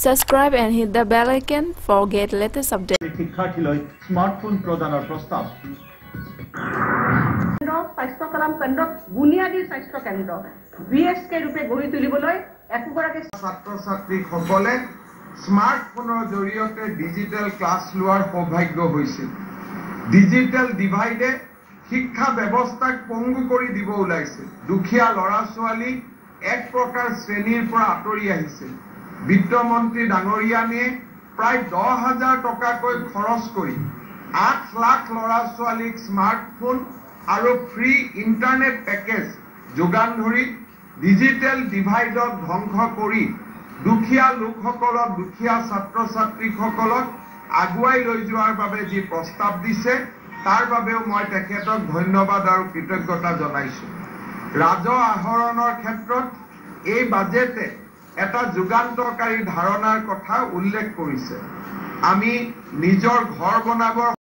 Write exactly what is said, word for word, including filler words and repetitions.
Subscribe and hit the bell icon for get latest updates. শিক্ষাৰ্থীলৈ smartphone প্ৰদানৰ প্ৰস্তাৱ স্বাস্থ্য কলাম কেন্দ্ৰ বুনিয়াদী স্বাস্থ্য কেন্দ্ৰ বিএসকে ৰূপে গঢ়ি তুলিবলৈ একগৰাকী ছাত্ৰ ছাত্ৰীসকলে স্মাৰ্টফোনৰ জৰিয়তে ডিজিটেল ক্লাছ লোৱাৰ সৌভাগ্য হৈছে। ডিজিটেল ডিভাইডে শিক্ষা ব্যৱস্থাক পংগু কৰি দিব ওলাইছে। দুখীয়া ল'ৰা ছোৱালী এক প্ৰকাৰ শ্ৰেণীৰ পৰা আঁতৰি আহিছে। বিত্তমন্ত্ৰী ডাঙৰীয়ানীয়ে প্ৰায় দহ হাজাৰ টকাকৈ খৰচ কৰি আঠ লাখ ল'ৰা ছোৱালীক স্মাৰ্টফোন আৰু ফ্ৰী ইণ্টাৰনেট পেকেজ যোগান ধৰি ডিজিটেল ডিভাইডক ধ্বংস কৰি দুখীয়া লোকসকলক দুখীয়া ছাত্ৰ ছাত্ৰীসকলক আগুৱাই লৈ যোৱাৰ বাবে যি প্ৰস্তাৱ দিছে তাৰ বাবেও মই তেখেতক ধন্যবাদ আৰু কৃতজ্ঞতা জনাইছো। ৰাজহ আহৰণৰ ক্ষেত্ৰত এই বাজেটে এটা যুগান্তকাৰী ধাৰণাৰ কথা উল্লেখ কৰিছে। আমি নিজৰ ঘৰ বনাবৰ